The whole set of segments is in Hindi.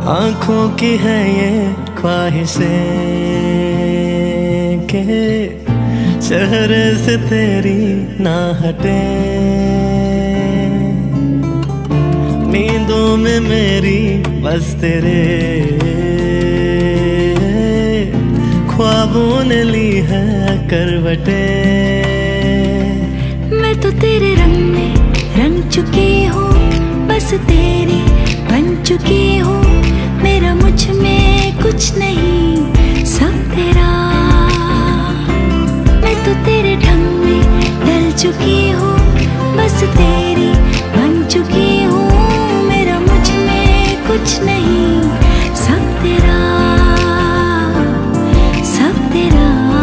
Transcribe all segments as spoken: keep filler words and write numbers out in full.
आंखों की है ये ख्वाहिशें के चेहरे से तेरी ना हटे, नींदों में मेरी बस तेरे ख्वाबों ने ली है करवटे। मैं तो तेरे रंग में रंग चुकी हूँ, बस तेरी बन चुकी हूँ। मेरा मुझ में कुछ नहीं, सब तेरा। मैं तो तेरे ढंग में ढल चुकी हूँ, बस तेरी बन चुकी हूँ। मेरा मुझ में कुछ नहीं, सब तेरा, सब तेरा।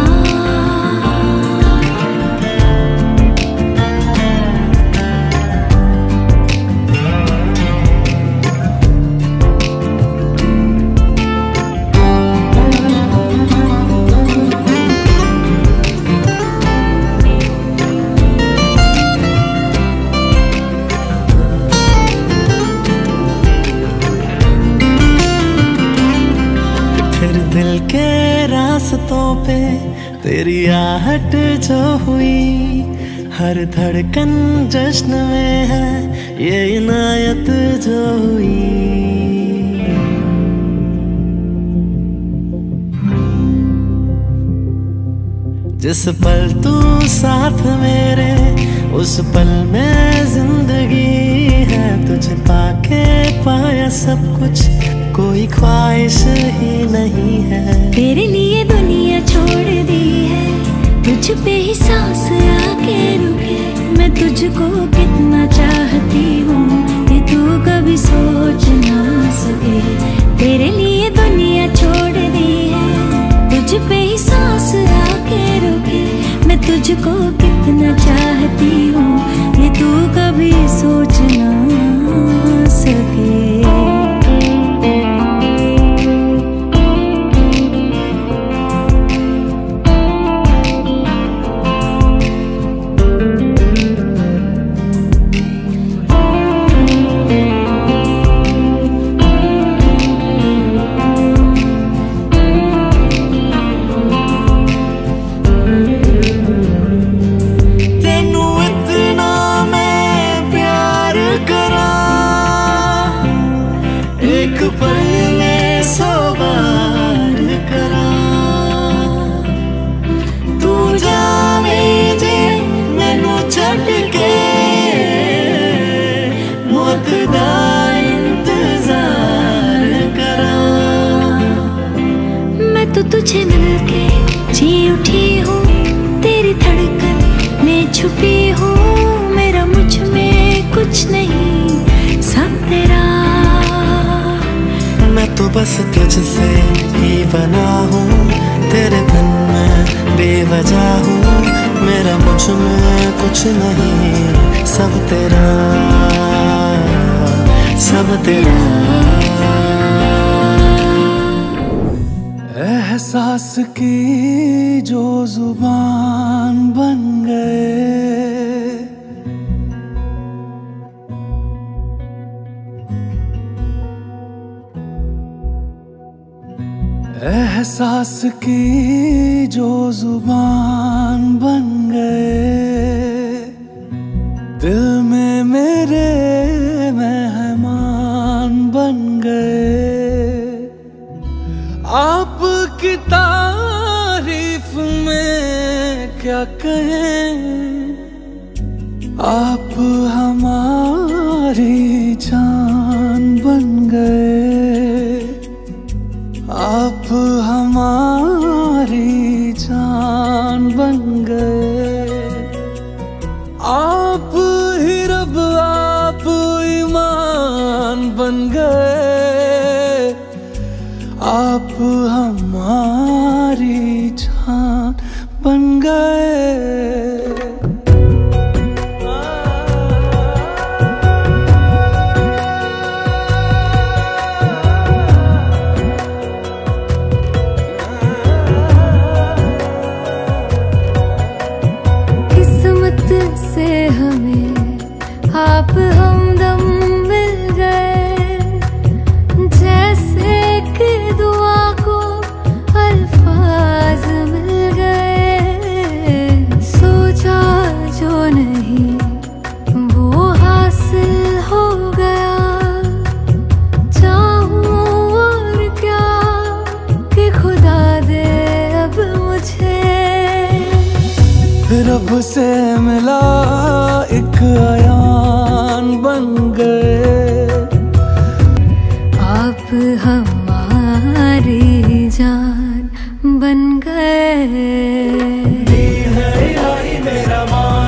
दिल के रास्तों पे तेरी आहट जो हुई, हर धड़कन जश्न में है ये इनायत जो हुई। जिस पल तू साथ मेरे, उस पल में जिंदगी है। तुझे पाके पाया सब कुछ, कोई ख्वाहिश ही नहीं है। तेरे लिए दुनिया छोड़ दी है, तुझ पे ही सांस आके रुके। मैं तुझको कितना चाहती हूँ, ये तू कभी सोच ना सके। तेरे लिए दुनिया छोड़ दी है, तुझ पे ही सांस आके रुके। मैं तुझको कितना चाहती हूँ, ये तू कभी सोच ना सके। तो तुझे मिलके जी उठी हूँ, तेरी धड़कन में छुपी हूँ। मेरा मुझ में कुछ नहीं, सब तेरा। मैं तो बस तुझसे ही बना हूँ, तेरे बिन मैं बेवजह हूँ। मेरा मुझ में कुछ नहीं, सब तेरा, सब तेरा। एहसास की जो जुबान बन गए, एहसास की जो जुबान बन गए। दिल में मेरे मेहमान बन गए। आपकी तारीफ में क्या कहें, आप हमारी जान बन गए। आप हमारी जान बन गए। आप ही रब, आप ईमान बन गए। आप हमारी जान बन गए। किस्मत से हमें आप हमदम मिल गए। जैसे अयान बन गए। आप हमारी जान बन गए। है इलाही मेरा मान